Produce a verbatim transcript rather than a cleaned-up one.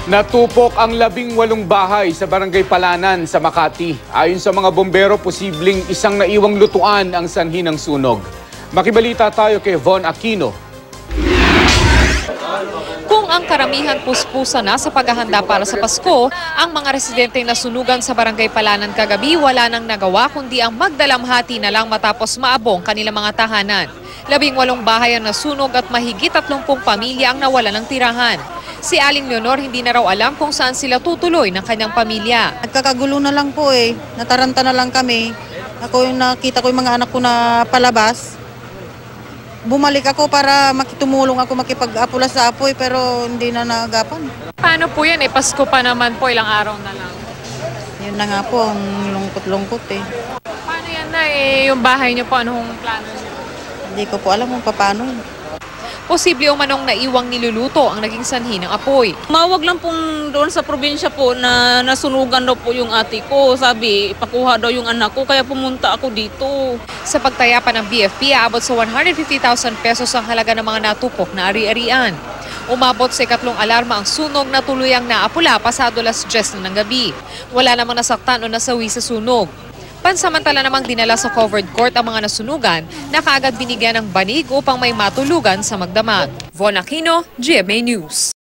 Natupok ang labing walong bahay sa Barangay Palanan sa Makati. Ayon sa mga bombero, posibleng isang naiwang lutuan ang sanhi ng sunog. Makibalita tayo kay Von Aquino. Kung ang karamihan puspusa na sa paghahanda para sa Pasko, ang mga residente na sunugan sa Barangay Palanan kagabi wala nang nagawa kundi ang magdalamhati na lang matapos maabong kanilang mga tahanan. Labing walong bahay ang nasunog at mahigit tatlumpung pamilya ang nawala ng tirahan. Si Aling Leonor hindi na raw alam kung saan sila tutuloy ng kanyang pamilya. Nagkakagulo na lang po eh. Nataranta na lang kami. Ako yung nakita ko yung mga anak ko na palabas. Bumalik ako para makitumulong ako makipag-apula sa apoy pero hindi na naagapan. Paano po yan? Eh, Pasko pa naman po, ilang araw na lang. Yun na nga po, ang lungkot-lungkot eh. Paano yan na eh, yung bahay niyo po, anong plano niyo? Hindi ko po alam kung paano. Posible umanong naiwang niluluto ang naging sanhi ng apoy. Mawag lang pong doon sa probinsya po na nasunugan daw po yung ate ko. Sabi, ipakuha daw yung anak ko, kaya pumunta ako dito. Sa pagtaya pa ng B F P, aabot sa one hundred fifty thousand pesos ang halaga ng mga natupok na ari-arian. Umabot sa ikatlong alarma ang sunog na tuluyang naapula pasado alas diyes ng gabi. Wala namang nasaktan o nasawi sa sunog. Pansamantala namang dinala sa covered court ang mga nasunugan na kaagad binigyan ng banig upang may matulugan sa magdamag. Von Aquino, G M A News.